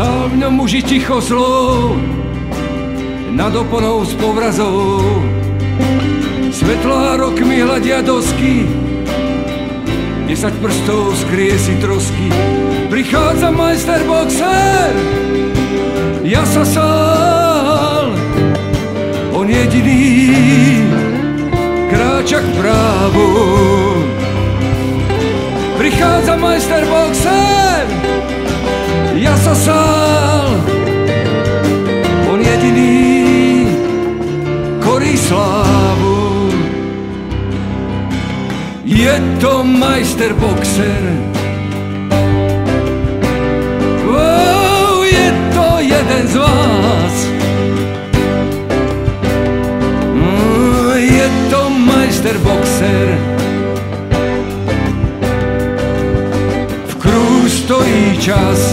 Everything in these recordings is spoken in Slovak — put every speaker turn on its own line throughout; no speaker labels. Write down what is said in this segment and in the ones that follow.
Stál v ňom muži ticho slov, nad oponou s povrazou. Svetlá rokmi hľadia dosky, 10 prstov skrie si trosky. Prichádza majster boxer, ja sa sál, on jediný kráča k právu. Prichádza majster boxer, ja sa sál, on jediný korí slávu. Je to majster boxer, je to jeden z vás. Je to majster boxer, v kruhu stojí čas.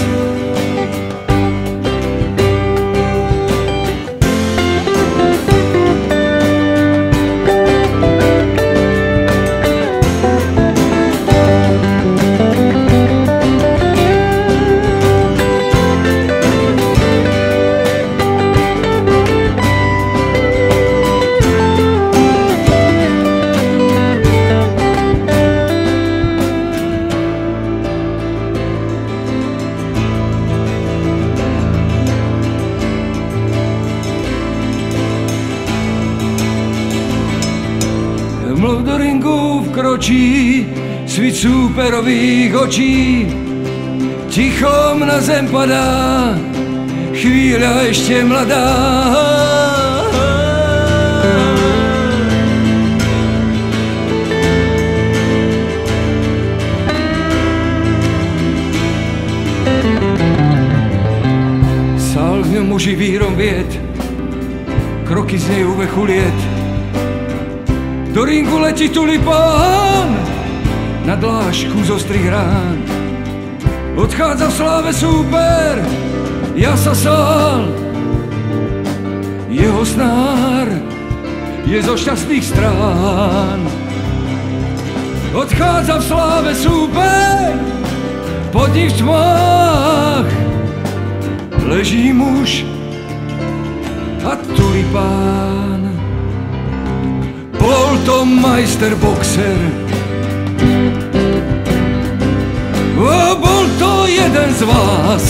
Mluv do ringu vkročí svit súperových očí, tichom na zem padá, chvíľa ešte mladá. Sál v ňom muži vírom vied, kroky z nej uvechu liet. Do ringu letí tulipán na dlášku z ostrých rán. Odchádza v sláve súper, ja sa sál, jeho snár je zo šťastných strán. Odchádza v sláve súper, pod nich v tmách leží muž a tulipán. Bol to majster boxer, bol to jeden z vás.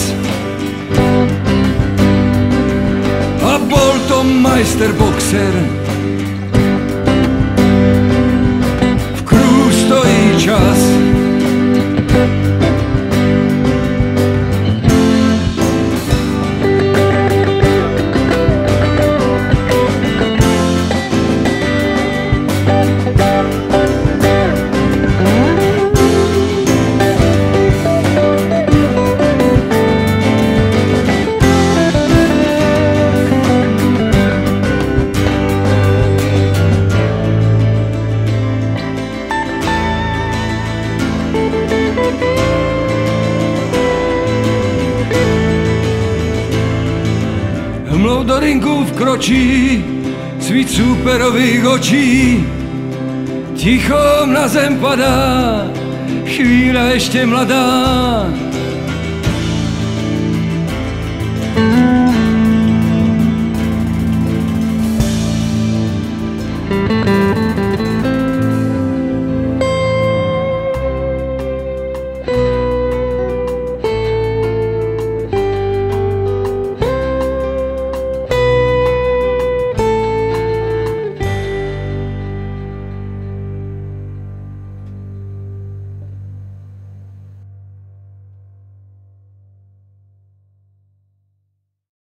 A bol to majster boxer, v kruhu stojí čas. Mlou do ringu vkročí svit súperových očí, tichom na zem padá, chvíľa ešte mladá.